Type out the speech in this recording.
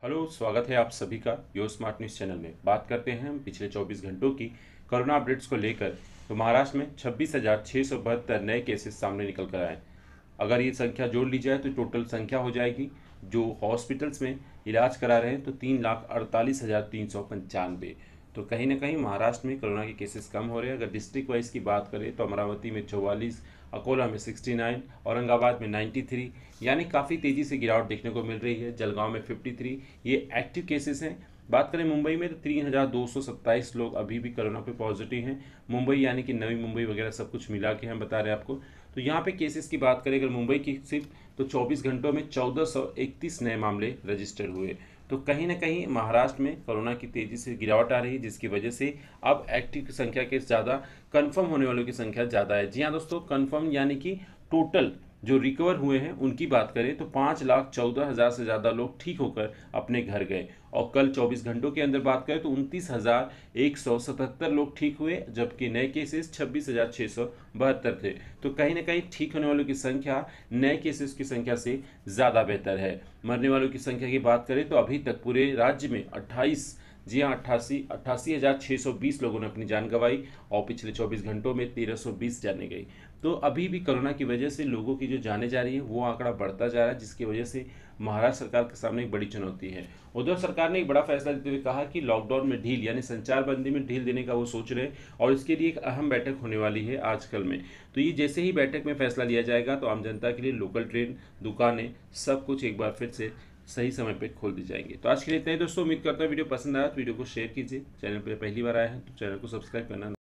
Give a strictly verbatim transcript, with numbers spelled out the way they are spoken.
Hello, स्वागत है आप सभी का यो स्मार्ट न्यूज़ चैनल में। बात करते हैं हम पिछले चौबीस घंटों की कोरोना अपडेट्स को लेकर। तो महाराष्ट्र में छब्बीस हज़ार छः सौ बहत्तर नए केसेस सामने निकल कर आए। अगर ये संख्या जोड़ ली जाए तो टोटल संख्या हो जाएगी जो हॉस्पिटल्स में इलाज करा रहे हैं तो तीन लाख अड़तालीस हज़ार तीन सौ पंचानवे। तो कहीं ना कहीं महाराष्ट्र में कोरोना के केसेस कम हो रहे हैं। अगर डिस्ट्रिक्ट वाइज की बात करें तो अमरावती में चौवालीस, अकोला में उनहत्तर, औरंगाबाद में तिरानवे, यानी काफ़ी तेज़ी से गिरावट देखने को मिल रही है। जलगांव में तिरेपन ये एक्टिव केसेस हैं। बात करें मुंबई में तो तीन हज़ार दो सौ सत्ताईस लोग अभी भी कोरोना पे पॉजिटिव हैं। मुंबई यानी कि नवी मुंबई वगैरह सब कुछ मिला के हम बता रहे हैं आपको। तो यहाँ पे केसेस की बात करें अगर मुंबई की सिर्फ, तो चौबीस घंटों में चौदह सौ इकतीस नए मामले रजिस्टर हुए। तो कहीं ना कहीं महाराष्ट्र में कोरोना की तेज़ी से गिरावट आ रही है, जिसकी वजह से अब एक्टिव की संख्या के ज़्यादा, कंफर्म होने वालों की संख्या ज़्यादा है। जी हाँ दोस्तों, कंफर्म यानी कि टोटल जो रिकवर हुए हैं उनकी बात करें तो पाँच लाख चौदह हज़ार से ज़्यादा लोग ठीक होकर अपने घर गए। और कल चौबीस घंटों के अंदर बात करें तो उनतीस हज़ार एक सौ सतहत्तर लोग ठीक हुए, जबकि नए केसेस छब्बीस हज़ार छः सौ बहत्तर थे। तो कहीं ना कहीं ठीक होने वालों की संख्या नए केसेस की संख्या से ज़्यादा बेहतर है। मरने वालों की संख्या की बात करें तो अभी तक पूरे राज्य में अट्ठाईस, जी हाँ अट्ठासी अट्ठासी हज़ार छः सौ बीस लोगों ने अपनी जान गंवाई और पिछले चौबीस घंटों में तेरह सौ बीस जाने गई। तो अभी भी कोरोना की वजह से लोगों की जो जाने जा रही है वो आंकड़ा बढ़ता जा रहा है, जिसकी वजह से महाराष्ट्र सरकार के सामने एक बड़ी चुनौती है। उद्धव सरकार ने एक बड़ा फैसला देते हुए कहा कि लॉकडाउन में ढील यानी संचारबंदी में ढील देने का वो सोच रहे हैं और इसके लिए एक अहम बैठक होने वाली है आजकल में। तो ये जैसे ही बैठक में फैसला लिया जाएगा तो आम जनता के लिए लोकल ट्रेन, दुकानें, सब कुछ एक बार फिर से सही समय पे खोल दी जाएंगे। तो आज के लिए इतना ही दोस्तों। उम्मीद करता हूँ वीडियो पसंद आया तो वीडियो को शेयर कीजिए। चैनल पर पहली बार आया है तो चैनल को सब्सक्राइब करना